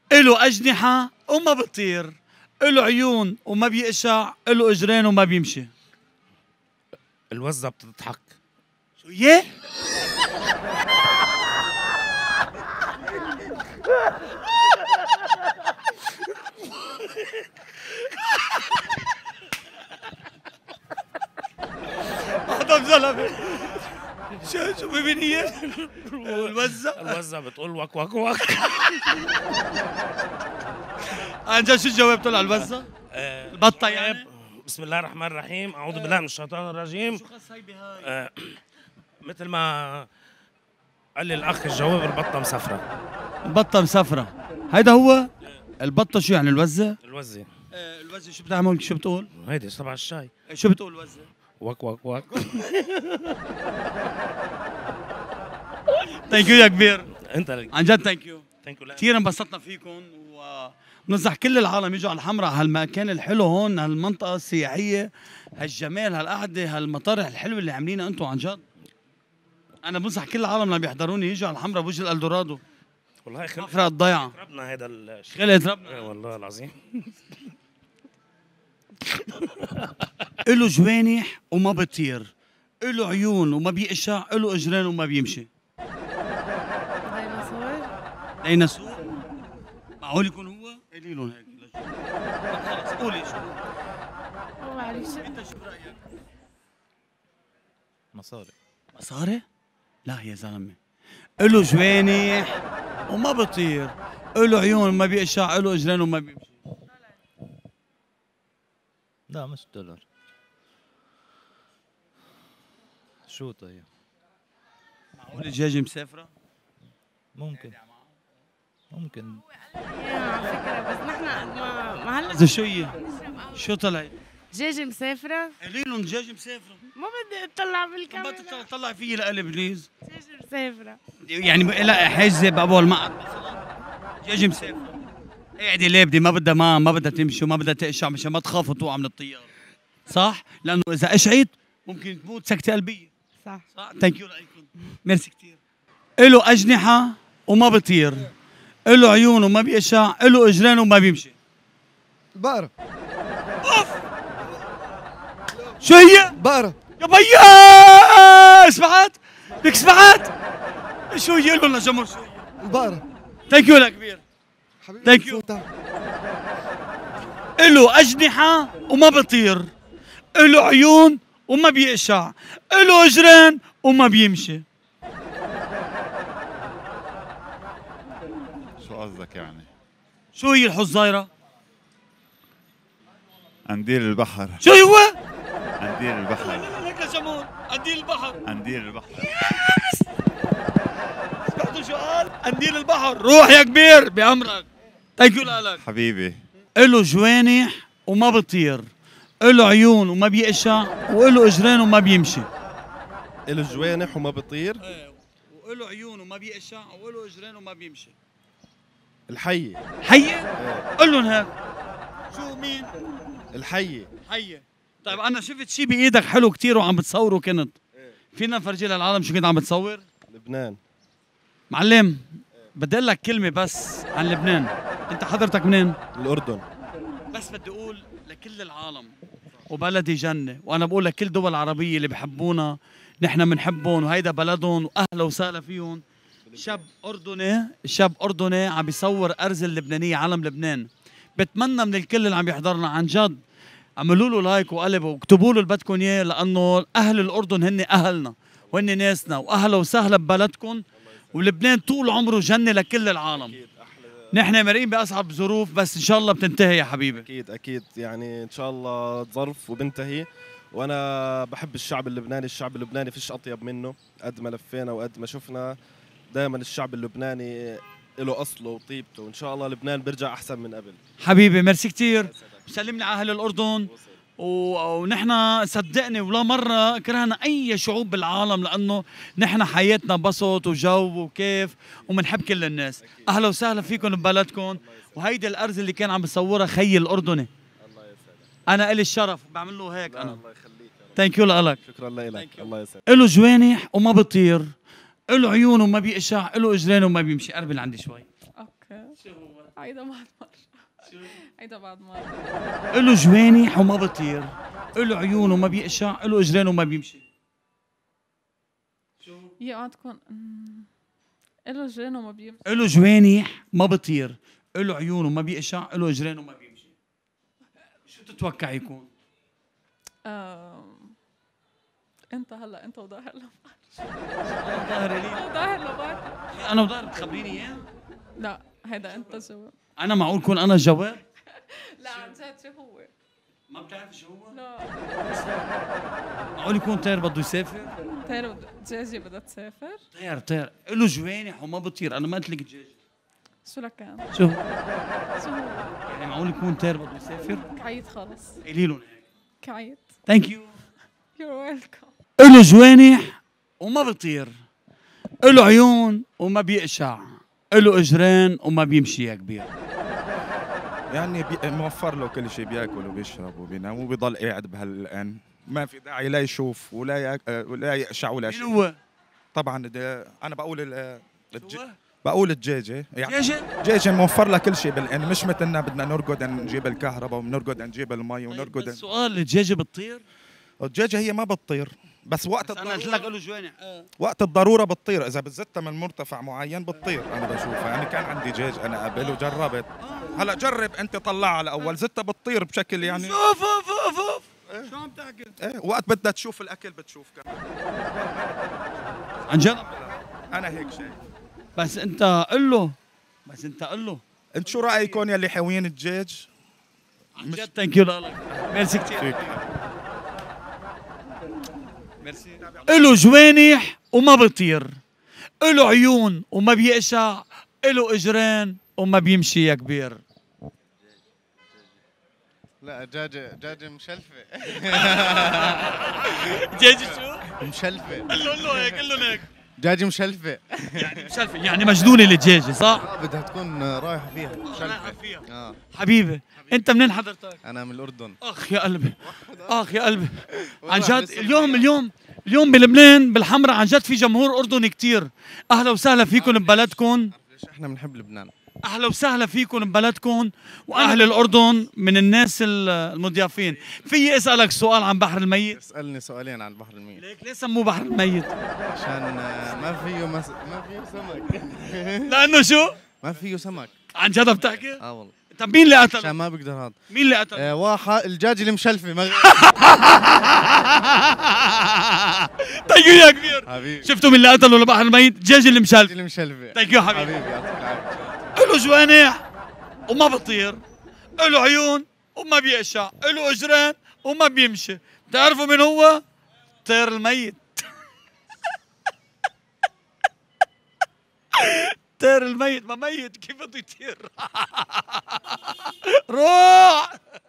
إله أجنحة وما بطير، إله عيون وما بيقشع، إله إجرين وما بيمشي. الوزة بتضحك. شو هي؟ هذا زلمة. شو ببنية؟ الوزة بتقول وك وك وك. عن جد شو الجواب طلع الوزة؟ البطة يعني؟ بسم الله الرحمن الرحيم، أعوذ بالله من الشيطان الرجيم. شو خص هي بهاي؟ مثل ما قال لي الأخ الجواب، البطة مسافرة. البطة مسافرة، هيدا هو؟ البطة شو يعني الوزة؟ الوزة. الوزة شو بتعمل؟ شو بتقول؟ هيدي تبع الشاي. شو بتقول الوزة؟ وك وك وك. ثانك يو يا كبير. أنت لك. عن جد ثانك يو. ثانك يو. كثير انبسطنا فيكم وبننصح كل العالم يجوا على الحمراء، هالمكان الحلو هون، هالمنطقة السياحية، هالجمال، هالقعدة، هالمطارح الحلوة اللي عاملينها انتم عن جد. أنا بنصح كل العالم اللي بيحضروني يجوا على الحمراء بوجه الألدورادو. والله مفرق الضيعة. ربنا هذا الشيء. خلقت ربنا. والله العظيم. إله جوانح وما بطير، إله عيون وما بيقشع، إله إجرين وما بيمشي. ديناصور. ديناصور؟ معقول يكون هو؟ قولي لهم هيك. خلص قولي شو. ما بعرف شو. انت شو برأيك؟ مصاري. مصاري؟ لا يا زلمة، إله جوانح وما بطير، إله عيون وما بيقشع، إله إجرين وما بيمشي. لا مش دولار. شو طيب؟ معقول الدجاجة مسافرة؟ ممكن. ممكن. على فكرة بس نحن ما هلا. إذا شو هي؟ شو طلع؟ دجاجة مسافرة؟ قولي لهم دجاجة مسافرة. ما بدي اطلع ما بالكاميرا. تطلع فيي لقلب بليز. دجاجة مسافرة. يعني لا حاجزة بأول المقعد مثلا. دجاجة مسافرة. قاعدة لابدة ما بدها تمشي وما بدها تقشع مشان ما تخاف وتوقع من الطيارة. صح؟ لأنه إذا قشعت ممكن تموت سكتة قلبية. صح. صح؟ ثانك يو لكم. ميرسي كثير. إله أجنحة وما بطير، إله عيون وما بيقشع، إله إجرين وما بيمشي. بقرة. أوف! شو هي؟ بقرة. يا بيا سمعت؟ لك سمعت؟ شو هي؟ قولوا لنا جمهور شو هي؟ البقرة. ثانك يو لكبير. حبيبي. ثانك يو. إله أجنحة وما بطير، إله عيون وما بيقشع، إله إجرين وما بيمشي. شو قصدك يعني؟ شو هي الحظايرة؟ قنديل البحر. شو هو؟ قنديل البحر. لك لجمهور قنديل البحر. قنديل البحر. سمعتوا شو قال؟ قنديل البحر. روح يا كبير بأمرك. ثانك يو لك. حبيبي. إله جوانح وما بطير، إله عيون وما بيقشع، وإله إجرين وما بيمشي. إله جوانح وما بطير. ايه وإله عيون وما بيقشع، وإله إجرين وما بيمشي. الحية. حية؟ قول لهم هيك. شو مين؟ الحية. حية. طيب أنا شفت شيء بإيدك حلو كتير وعم بتصوره كنت. فينا نفرجي للعالم شو كنت عم بتصور؟ لبنان. معلم بدي أقول لك كلمة بس عن لبنان. أنت حضرتك منين؟ الأردن. بس بدي أقول لكل العالم وبلدي جنة، وأنا بقول لكل دول العربية اللي بحبونا، نحن بنحبهم وهيدا بلدهم وأهلا وسهلا فيهم. شاب أردني عم بيصور أرز اللبنانية، علم لبنان. بتمنى من الكل اللي عم يحضرنا عن جد اعملوا له لايك وقلب واكتبوا له اللي بدكم اياه، لأنه أهل الأردن هن أهلنا وهن ناسنا، وأهلا وسهلا ببلدكم. ولبنان طول عمره جنة لكل العالم. نحن مرقين بأصعب ظروف بس إن شاء الله بتنتهي يا حبيبي. أكيد أكيد، يعني إن شاء الله ظرف وبنتهي. وأنا بحب الشعب اللبناني، الشعب اللبناني فيش أطيب منه. قد ما لفينا وقد ما شفنا دائما الشعب اللبناني له أصله وطيبته، وإن شاء الله لبنان بيرجع أحسن من قبل. حبيبي ميرسي كتير، سلمني على أهل الأردن. ونحن صدقني ولا مرة كرهنا أي شعوب بالعالم، لأنه نحن حياتنا بسط وجو وكيف ومنحب كل الناس. أهلا وسهلا فيكم ببلدكم. وهيدي الأرز اللي كان عم بصورها خيي الأردني. الله يسعدك. أنا إلي الشرف بعمل له هيك. أنا الله يخليك. ثانك يو لك. شكرا لك. الله يسعدك. إله جوانح وما بطير، إله عيون وما بيقشع، إله إجرين وما بيمشي. قربي لعندي شوي. اوكي. شو هو؟ عيدا بعد مرة. عيدا بعد مرة. له جوانح وما بطير، له عيون وما بيقشع، له اجرين وما بيمشي. يا تكون له جرين وما بيمشي. له جوانح ما بطير، له عيون وما بيقشع، له اجرين وما بيمشي. شو تتوقع يكون؟ انت هلا انت وظاهر لبعض. ظاهر لي وظاهر لبعض. انا وظاهر بتخبريني اياه؟ لا هيدا انت جواب. انا معقول كون انا الجواب؟ لا عن جد شو هو؟ ما بتعرف شو هو؟ لا معقول يكون طير بده يسافر؟ طير دجاجة بدها تسافر؟ طير له جوانح وما بطير، انا ما قلت لك دجاج. شو لك كان؟ شو؟ شو هو؟ يعني معقول يكون طير بده يسافر؟ كعيد خلص. قولي لهم هيك. كعيد. ثانك يو. You're welcome. له جوانح وما بطير، له عيون وما بيقشع، له اجرين وما بيمشي يا كبير. يعني موفر له كل شيء، بياكل وبيشرب وبينام وبيضل قاعد بهالان، ما في داعي لا يشوف ولا يقشع ولا مين شيء. هو؟ طبعا انا بقول الدجاجه يعني دجاجة؟ الدجاجه موفر لها كل شيء بالان، مش مثلنا بدنا نرقد نجيب الكهرباء ونرقد نجيب المي ونرقد. السؤال الدجاجة بتطير؟ الدجاجه هي ما بتطير، بس وقت انا قلت لك له جوانح. وقت الضروره بتطير، اذا بزتها من مرتفع معين بتطير. انا بشوفها يعني، كان عندي دجاج انا قبل وجربت. هلا جرب انت طلعها على اول زتها بتطير بشكل يعني. اوف اوف اوف اوف شو عم تحكي؟ ايه وقت بدها تشوف الاكل بتشوف كمان. عن جد؟ انا هيك شايف. بس انت قل له، انت شو رايكم يلي حاويين الدجاج؟ عن جد ثانك يو لك، ميرسي كثير. ميرسي. له جوانح وما بيطير، له عيون وما بيقشع، له اجرين وما بيمشي يا كبير. لا دجاجة مشلفة. دجاجة شو؟ مشلفة. قل له هيك، قل له هيك. دجاجة مشلفة. يعني مشلفة، يعني مجنونة الدجاجة صح؟ بدها تكون رايحة فيها. رايحة فيها. اه حبيبي انت منين حضرتك؟ انا من الاردن. اخ يا قلبي، اخ يا قلبي. عن جد اليوم بلبنان بالحمراء عن جد في جمهور اردني كتير. اهلا وسهلا فيكم ببلدكم. ليش احنا بنحب لبنان. اهلا وسهلا فيكم ببلدكم، واهل الاردن من الناس المضيافين. في اسالك سؤال عن بحر الميت؟ اسألني سؤالين عن البحر الميت. ليك ليه سموه بحر الميت؟ عشان ما فيه سمك. لانه شو؟ ما فيه سمك. عن جد بتحكي؟ والله. طب مين اللي قتله؟ عشان ما بقدر هذا. مين اللي قتله؟ واحد الدجاجة اللي مشلفة ثانك يو يا كبير. حبيبي. شفتوا مين اللي قتله لبحر الميت؟ الدجاج اللي مشلف. اللي مشلفة. ثانك يو حبيبي. حبيبي يعطيك العافية. له جوانح وما بطير، له عيون وما بيقشع، له اجرين وما بيمشي. بتعرفوا مين هو؟ طير الميت. طير الميت ما ميت، كيف بده يطير؟ روح